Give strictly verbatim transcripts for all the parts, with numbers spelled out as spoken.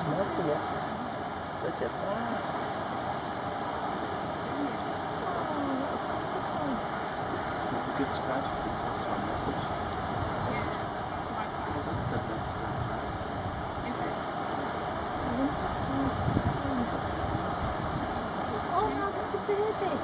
smoking it. Look at that. So it's a good scratch, but it's also a message. message. Oh, that's the best scratch I've seen. Is it? Oh, now look at the baby.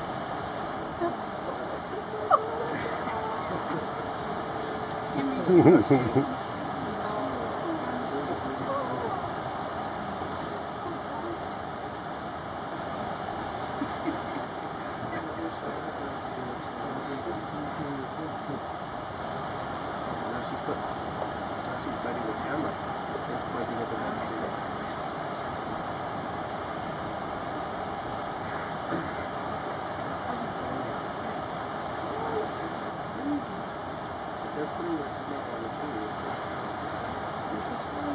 That's pretty much snap on the finger. This is fun.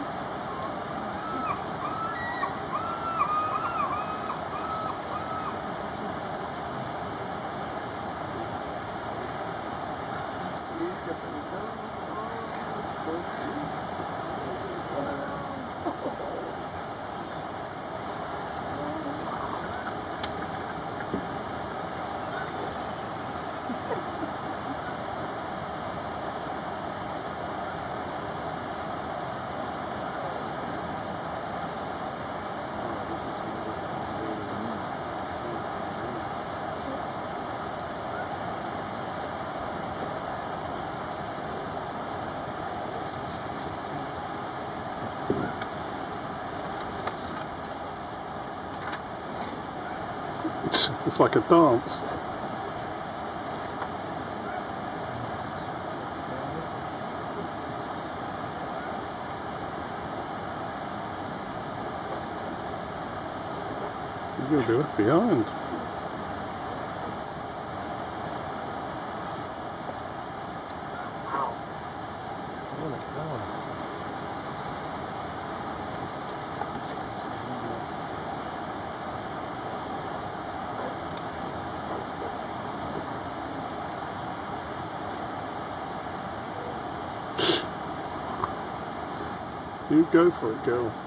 It's like a dance. You're going to be left behind. Oh my God. You go for it, girl.